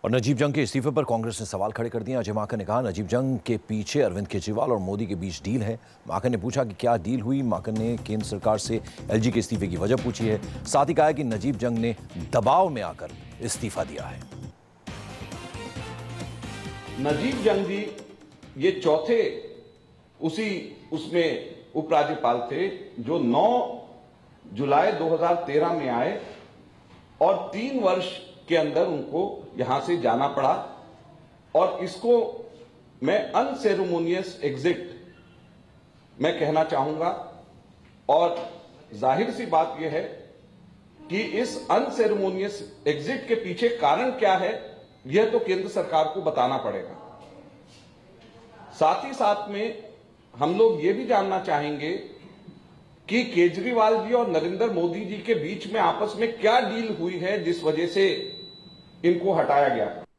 और नजीब जंग के इस्तीफे पर कांग्रेस ने सवाल खड़े कर दिए। अजय माकन ने कहा, नजीब जंग के पीछे अरविंद केजरीवाल और मोदी के बीच डील है। माकन ने पूछा कि क्या डील हुई। माकन ने केंद्र सरकार से एलजी के इस्तीफे की वजह पूछी है। साथ ही कहा कि नजीब जंग ने दबाव में आकर इस्तीफा दिया है। नजीब जंग जी ये चौथे उसमें उपराज्यपाल थे जो 9 जुलाई 2013 में आए और 3 वर्ष के अंदर उनको यहां से जाना पड़ा। और इसको मैं अनसेरेमोनियस एग्जिट मैं कहना चाहूंगा। और जाहिर सी बात यह है कि इस अनसेरेमोनियस एग्जिट के पीछे कारण क्या है, यह तो केंद्र सरकार को बताना पड़ेगा। साथ ही साथ में हम लोग ये भी जानना चाहेंगे कि केजरीवाल जी और नरेंद्र मोदी जी के बीच में आपस में क्या डील हुई है जिस वजह से इनको हटाया गया।